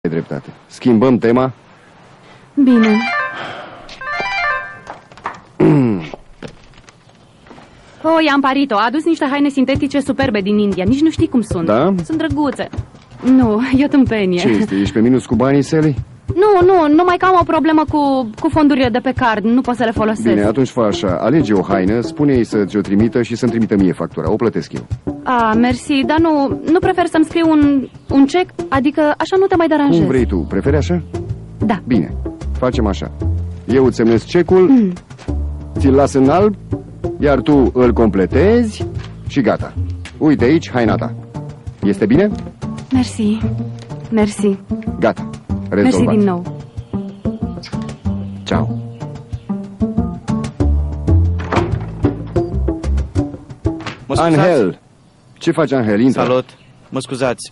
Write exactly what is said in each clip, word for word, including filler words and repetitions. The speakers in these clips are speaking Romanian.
Ai dreptate. Schimbăm tema? Bine. Oh, i-am parit-o. A adus niște haine sintetice superbe din India. Nici nu știi cum sunt. Da? Sunt drăguțe. Nu, e o tâmpenie. Ce este? Ești pe minus cu banii, Sally? Nu, nu, numai că am o problemă cu, cu fondurile de pe card. Nu pot să le folosesc. Bine, atunci fă așa. Alege o haină, spune-i să-ți o trimită și să-mi trimită mie factura. O plătesc eu. Ah, mersi, dar nu, nu prefer să-mi scriu un, un cec? Adică așa nu te mai deranjezi. Cum vrei tu? Preferi așa? Da. Bine, facem așa. Eu îți semnez cecul, mm. ți-l las în alb, iar tu îl completezi și gata. Uite aici haina ta. Este bine? Mersi. Mersi. Gata. Rezolvat. Mersi din nou. Ciao. Angel. Ce faci, Angel? Intră. Salut. Mă scuzați.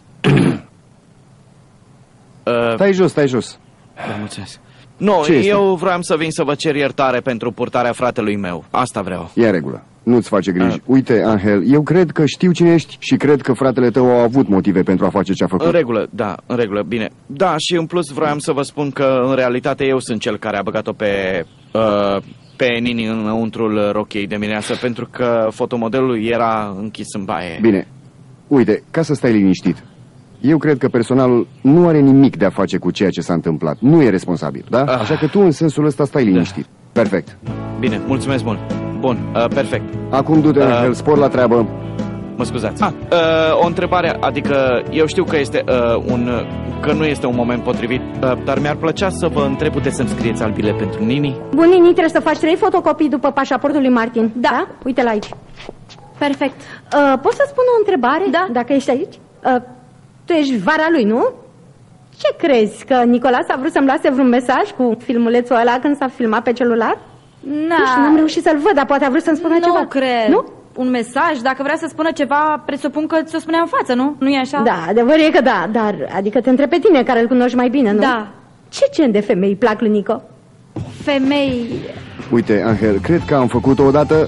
uh, Stai jos, stai jos. Vă mulțumesc. Nu, eu vreau să vin să vă cer iertare pentru purtarea fratelui meu. Asta vreau. E în regulă. Nu-ți face griji. Uh. Uite, Angel, eu cred că știu cine ești și cred că fratele tău a avut motive pentru a face ce a făcut. În regulă, da, în regulă, bine. Da, și în plus vreau să vă spun că în realitate eu sunt cel care a băgat-o pe... Uh, pe Nini înăuntrul rochiei de mireasă, pentru că fotomodelul era închis în baie. Bine. Uite, ca să stai liniștit. Eu cred că personalul nu are nimic de a face cu ceea ce s-a întâmplat. Nu e responsabil, da? Ah. Așa că tu în sensul ăsta stai liniștit. Da. Perfect. Bine, mulțumesc mult. Bun, uh, perfect. Acum du-te, uh, Angel, spor la treabă. Mă scuzați. Ah, uh, o întrebare, adică eu știu că este uh, un că nu este un moment potrivit, uh, dar mi-ar plăcea să vă întreb, puteți să-mi scrieți albile pentru Nini? Bun, Nini, trebuie să faci trei fotocopii după pașaportul lui Martin. Da? da? Uite-l aici. Perfect. Uh, poți să spun o întrebare? Da. Dacă ești aici? Uh, tu ești vara lui, nu? Ce crezi? Că Nicolas a vrut să-mi lase vreun mesaj cu filmulețul ăla când s-a filmat pe celular? Na. Nu știu, n-am reușit să-l văd, dar poate a vrut să-mi spună nu ceva. Nu cred. Nu? Un mesaj, dacă vrea să spună ceva, presupun că ți-o spunea în față, nu? Nu e așa? Da, adevărul e că da, dar adică te întreb pe tine, care îl cunoști mai bine, nu? Da. Ce gen de femei îi plac lui Nico? Femei... Uite, Angel, cred că am făcut-o odată.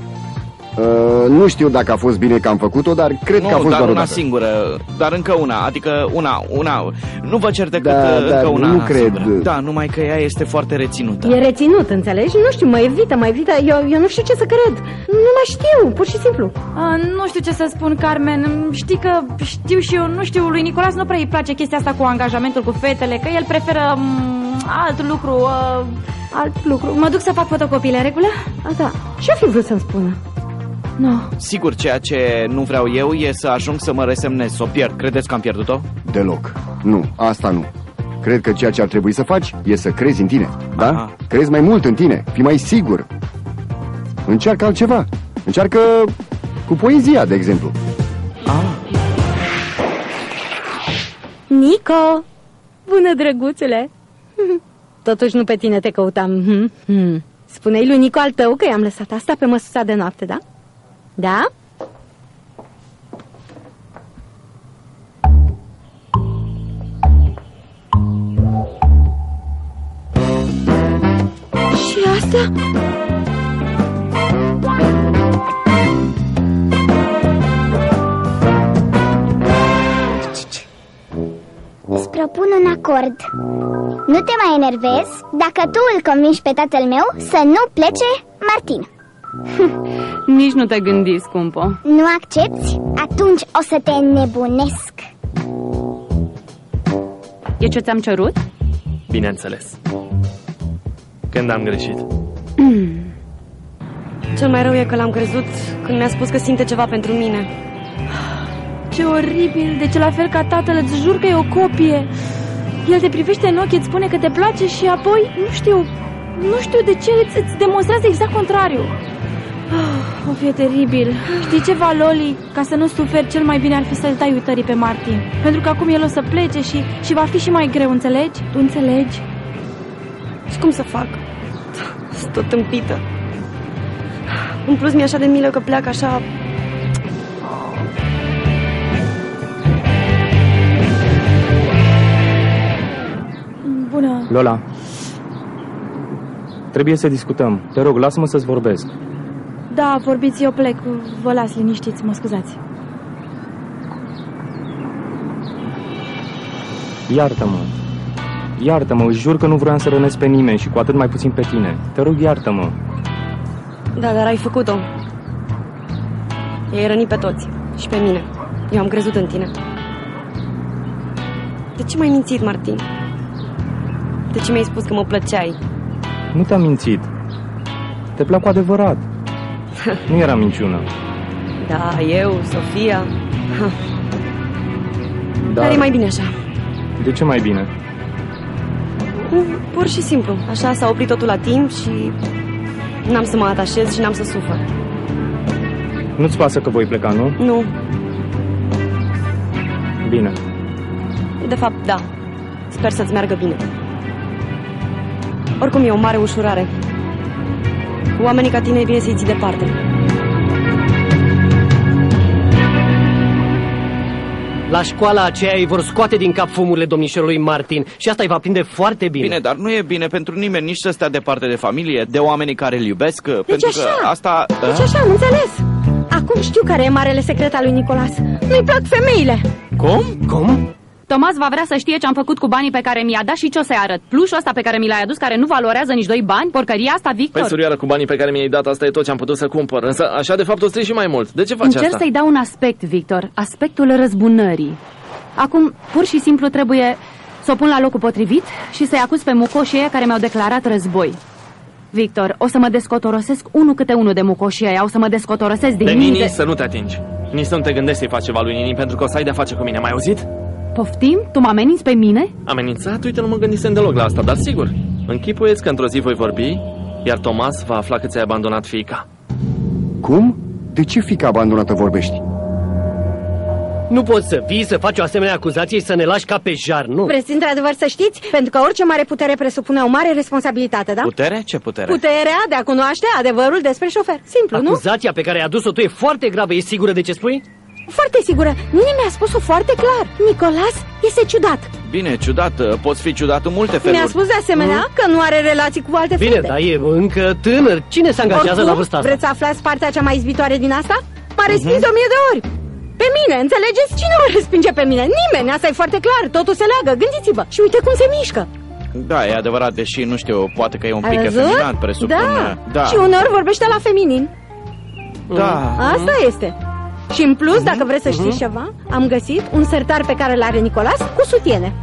Uh, nu știu dacă a fost bine că am făcut-o, dar cred nu, că a fost dar doar una odată. singură, dar încă una, adică una, una, nu vă cer decât Da, încă dar una nu cred. singură. Da, numai că ea este foarte reținută. E reținut, înțelegi? Nu știu, mă evită, mă evită, eu, eu nu știu ce să cred. Nu mai știu, pur și simplu. A, nu știu ce să spun, Carmen. Știi că știu și eu, nu știu, lui Nicolas nu prea îi place chestia asta cu angajamentul cu fetele, că el preferă m, alt lucru, uh, alt lucru. Mă duc să fac fotocopiile, în regulă? A, da. Ce-a fi vrut să-mi spună? Nu. Sigur, ceea ce nu vreau eu e să ajung să mă resemnez, să o pierd. Credeți că am pierdut-o? Deloc. Nu, asta nu. Cred că ceea ce ar trebui să faci e să crezi în tine, da? Aha. Crezi mai mult în tine, fii mai sigur. Încearcă altceva. Încearcă cu poezia, de exemplu. Ah. Nico! Bună, drăguțule! Totuși nu pe tine te căutam. Spune-i lui Nico al tău că i-am lăsat asta pe măsuța de noapte, da? Da? Și asta? Îți propun un acord. Nu te mai enervezi dacă tu îl convingi pe tatăl meu să nu plece Martin. Nici nu te gândi, scumpo. Nu accepti? Atunci o să te înnebunesc. E ce ți-am cerut? Bineînțeles. Când am greșit? Cel mai rău e că l-am crezut când mi-a spus că simte ceva pentru mine. Ce oribil, deci la fel ca tatăl, îți jur că e o copie. El te privește în ochi, îți spune că te place și apoi, nu știu, nu știu de ce îți, îți demonstrează exact contrariul. Oh, o fi teribil. Știi ceva, Loli? Ca să nu suferi, cel mai bine ar fi să-l dai uitării pe Martin. Pentru că acum el o să plece și, și va fi și mai greu, înțelegi? Tu înțelegi? Și cum să fac? Sunt tot tâmpită. În plus mi-e așa de milă că pleacă așa... Bună. Lola, trebuie să discutăm. Te rog, lasă-mă să-ți vorbesc. Da, vorbiți, eu plec. Vă las liniștiți, mă scuzați. Iartă-mă. Iartă-mă, îți jur că nu vreau să rănesc pe nimeni și cu atât mai puțin pe tine. Te rog, iartă-mă. Da, dar ai făcut-o. I-ai rănit pe toți. Și pe mine. Eu am crezut în tine. De ce m-ai mințit, Martin? De ce mi-ai spus că mă plăceai? Nu te-am mințit. Te plac cu adevărat. Nu era minciună. Da, eu, Sofia. Ha. Dar, Dar e mai bine așa. de ce mai bine? Pur și simplu. Așa s-a oprit totul la timp și n-am să mă atașez și n-am să sufăr. Nu-ți pasă că voi pleca, nu? Nu. Bine. De fapt, da. Sper să-ți meargă bine. Oricum e o mare ușurare. Cu oamenii ca tine e bine să-i ții departe. La școala aceea îi vor scoate din cap fumurile domnișorului Martin și asta îi va prinde foarte bine. Bine, dar nu e bine pentru nimeni nici să stea departe de familie, de oamenii care îl iubesc, Deci pentru așa. că asta... Deci așa, am înțeles. Acum știu care e marele secret al lui Nicolas. Nu-i plac femeile. Cum? Cum? Thomas va vrea să știe ce am făcut cu banii pe care mi-a dat și ce o să-i arăt. Plușul ăsta pe care mi l-ai adus, care nu valorează nici doi bani, porcăria asta, Victor. Păi, surioară, cu banii pe care mi-ai dat, asta e tot ce am putut să cumpăr. Însă, așa de fapt o strici și mai mult. De ce faci Încerc asta? să-i dau un aspect, Victor, aspectul răzbunării. Acum, pur și simplu trebuie să o pun la locul potrivit și să-i acuz pe mucoșii ăia care mi-au declarat război. Victor, o să mă descotorosesc unul câte unul de mucoșii ăia, o să mă descotorosesc din De minte... Nini să nu te atingi. Nici să nu te gândești să-i faci ceva lui Nini, pentru că o să ai de-a face cu mine, mai auzit? Poftim? Tu mă ameninți pe mine? Amenințat? Uite, nu mă gândisem deloc la asta, dar sigur. Închipuieți că într-o zi voi vorbi, iar Thomas va afla că ți-ai abandonat fiica. Cum? De ce fiica abandonată vorbești? Nu poți să vii să faci o asemenea acuzație și să ne lași ca pe jar, nu? Vreți într-adevăr să știți? Pentru că orice mare putere presupune o mare responsabilitate, da? Putere? Ce putere? Puterea de a cunoaște adevărul despre șofer. Simplu, nu? Acuzația pe care ai adus-o tu e foarte gravă, ești sigură de ce spui? Foarte sigură. Nini mi-a spus-o foarte clar. Nicolas este ciudat. Bine, ciudat, poți fi ciudat în multe feluri. Mi-a spus de asemenea că nu are relații cu alte Bine, fete. dar e încă tânăr. Cine se angajează Oricum, la vârsta asta? vreți să aflați partea cea mai izbitoare din asta? M-a respins uh-huh. o mie de ori. Pe mine, înțelegeți? Cine mă respinge pe mine? Nimeni, asta e foarte clar. Totul se leagă, gândiți-vă. Și uite cum se mișcă. Da, e adevărat, deși, nu știu, poate că e un pic Ai văzut? efeminat, presupun. Da. da. Și uneori vorbește la feminin. Da. Asta este. Și în plus, dacă vreți să știți ceva, am găsit un sertar pe care l-are Nicolas cu sutiene.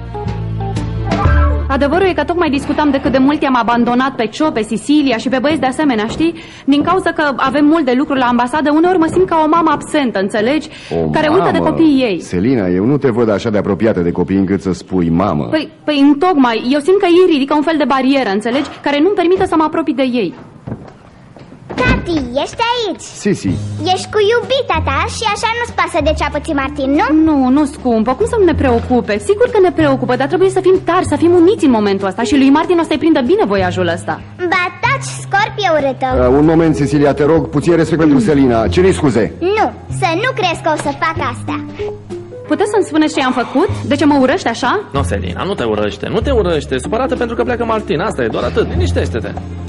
Adevărul e că tocmai discutam de cât de mult i-am abandonat pe Cio, pe Sicilia și pe băieți de asemenea, știi? Din cauza că avem mult de lucru la ambasadă, uneori mă simt ca o mamă absentă, înțelegi? O care mamă. uită de copiii ei. Selina, eu nu te văd așa de apropiată de copii încât să spui mamă. Păi, păi întocmai, eu simt că ei ridică un fel de barieră, înțelegi? Care nu-mi permite să mă apropii de ei. Tati, ești aici. Sisi, Ești cu iubita ta și așa nu-ți pasă de ce a pățit Martin, nu? Nu, nu, scumpă, cum să nu ne preocupe? Sigur că ne preocupă, dar trebuie să fim tari, să fim uniți în momentul ăsta. Și lui Martin o să-i prindă bine voiajul ăsta. Ba, taci, scorpie urâtă. uh, un moment, Cecilia, te rog, puțin respect pentru Selina. Cere scuze. Nu, să nu crezi că o să fac asta. Puteți să-mi spuneți ce am făcut? De ce mă urăști așa? Nu, Selina, nu te urăște, nu te urăște. Supărată pentru că pleacă Martin, asta e doar atât, liniștește-te.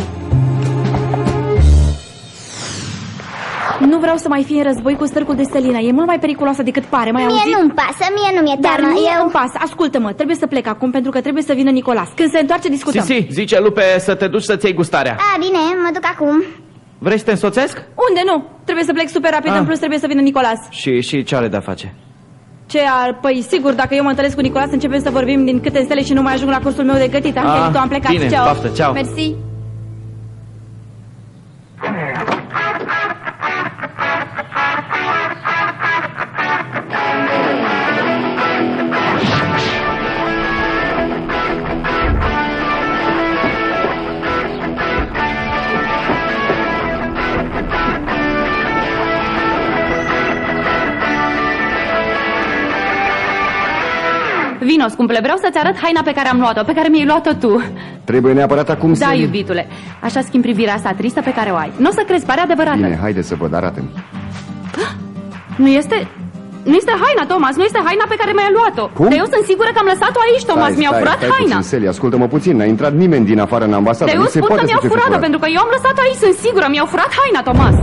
Nu vreau să mai fie în război cu stârcul de Selina. E mult mai periculoasă decât pare, mai Mie auzit? nu-mi pasă, mie nu mi-e Dar teamă. mie Eu... îmi pasă. Ascultă-mă, trebuie să plec acum pentru că trebuie să vină Nicolas. Când se întoarce, discutăm. Sisi, zice Lupe să te duci să-ți iei gustarea. A, bine, mă duc acum. Vrei să te însoțesc? Unde nu? Trebuie să plec super rapid, Ah. în plus trebuie să vină Nicolas. Și, și ce are de-a face? Ce ar... Păi sigur, dacă eu mă întâlnesc cu Nicolas, începem să vorbim din câte stele și nu mai ajung la cursul meu de gătit. Am Ah, gătit-o, am plecat. bine, Ceau. baftă, ceau. Mersi. Vino, scumple, vreau să-ți arăt haina pe care am luat-o, pe care mi-ai luat-o tu. Trebuie neapărat acum, Da, Selina. iubitule, așa schimb privirea asta tristă pe care o ai. Nu o să crezi, pare adevărată. Bine, haide să văd, arată-mi. Nu este... Nu este haina, Thomas, nu este haina pe care mi-ai luat-o. Cum? Dar eu sunt sigură că am lăsat-o aici, Thomas, Stai, mi-au stai, furat stai haina. puțin, Celia, ascultă-mă puțin, n-a intrat nimeni din afară în ambasadă. Dar eu Nu se spun poate că să mi-au te fi furat-o, furat. pentru că eu am lăsat-o aici, sunt sigură, mi-au furat haina, Thomas.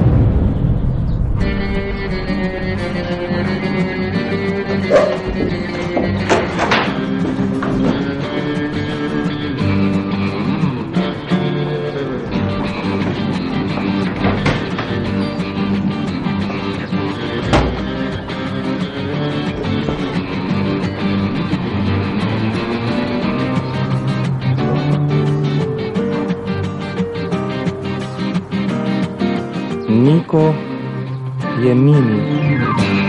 Nico e Nini.